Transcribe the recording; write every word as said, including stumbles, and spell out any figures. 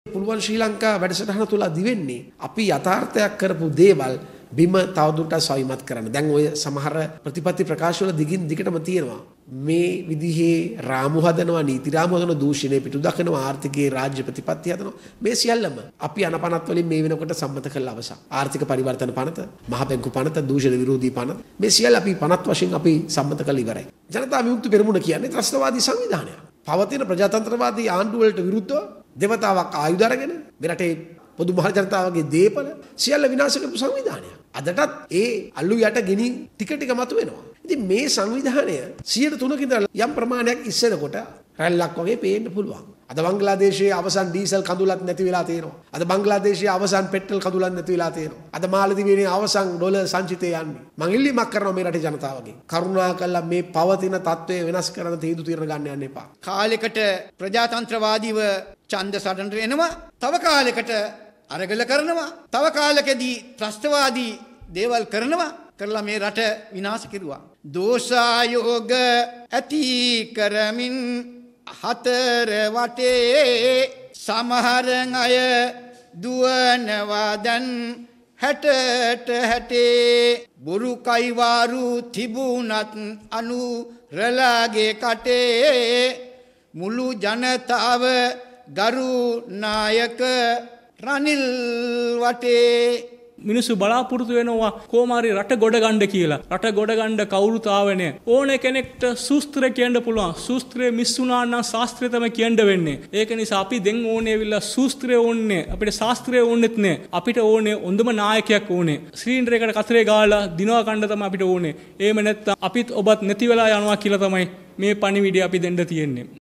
පුළුවන් ශ්‍රී ලංකා වැඩසටහන තුල දිවෙන්නේ අපි යථාර්ථයක් කරපු දේවල් බිම තවදුරටත් සවිමත් කරන්න. දැන් ඔය සමහර ප්‍රතිපත්ති ප්‍රකාශ වල දිගින් දිගටම තියෙනවා. මේ විදිහේ රාමු හදනවා, නීති රාමු හදනවා, දූෂණය පිටු දක්වනවා, ආර්ථිකයේ රාජ්‍ය ප්‍රතිපත්ති හදනවා. මේ සියල්ලම අපි අනපනත් වලින් මේ වෙනකොට සම්මත කළ අවසන්. ආර්ථික පරිවර්තන පනත, මහ බැංකු පනත, දූෂණ විරෝධී පනත මේ සියල්ල අපි පනත් වශයෙන් අපි සම්මත කළ ඉවරයි. ජනතා විමුක්ති පෙරමුණ කියන්නේ ත්‍රස්තවාදී සංවිධානයක්. පවතින ප්‍රජාතන්ත්‍රවාදී ආණ්ඩු වලට විරුද්ධව දෙවතාවක් ආයුධ අරගෙන මේ රටේ පොදු මහ ජනතාවගේ දේපල සියල්ල විනාශ කරපු සංවිධානයක්. අදටත් ඒ අල්ලු යට ගෙනි ටික ටික මතුවෙනවා. ඉතින් මේ සංවිධානය සියයට තුනක ඉඳලා යම් ප්‍රමාණයක් ඉස්සෙනකොට රැල්ලක් වගේ පේන්න පුළුවන්. අද බංග්ලාදේශයේ අවසන් ඩීසල් කඳුලක් නැති වෙලා තියෙනවා. අද බංග්ලාදේශයේ අවසන් පෙට්‍රල් කඳුලක් නැති වෙලා තියෙනවා. අද මාලදිවයිනේ අවසන් ඩොලර් සංචිතය යන්නේ. මං ඉල්ලීමක් කරනවා මේ රටේ ජනතාවගෙන්. කරුණාකරලා මේ පවතින තත්ත්වය වෙනස් කරන්න තීන්දු తీරන ගන්න යන්න එපා. කාලයකට ප්‍රජාතන්ත්‍රවාදීව ඡන්ද සටනට එනවා. තව කාලයකට අරගල කරනවා. තව කාලෙකදී ත්‍රස්තවාදී දේවල් කරනවා. කරලා මේ රට විනාශ කෙරුවා. දෝෂායෝග ඇති කරමින් හතර වටේ සමහර අය දුවනවා දැන් හැටට හැටේ බොරු කයිවාරු තිබුණත් අනුරලාගේ කටේ මුළු ජනතාව ගරු නායක රනිල් වටේ මිනිස්සු බලාපොරොත්තු වෙනවා කොමාරි රට ගොඩ ගන්න කියලා. රට ගොඩ ගන්න කවුරුත් ආවේ නැහැ. ඕනේ කෙනෙක්ට සූත්‍රය කියන්න පුළුවන්. සූත්‍රය මිස් වුණා නම් ශාස්ත්‍රය තමයි කියන්න වෙන්නේ. ඒක නිසා අපි දැන් ඕනේ විලා සූත්‍රය ඕනේ. අපිට ශාස්ත්‍රය ඕනෙත් නැහැ. අපිට ඕනේ හොඳම නායකයෙක් ඕනේ. ශ්‍රීන්ද්‍රයකට කතරේ ගාලා දිනවා කන්න තමයි අපිට ඕනේ. එහෙම නැත්නම් අපිත් ඔබත් නැති වෙලා යනවා කියලා තමයි මේ පණිවිඩය අපි දෙන්න තියෙන්නේ.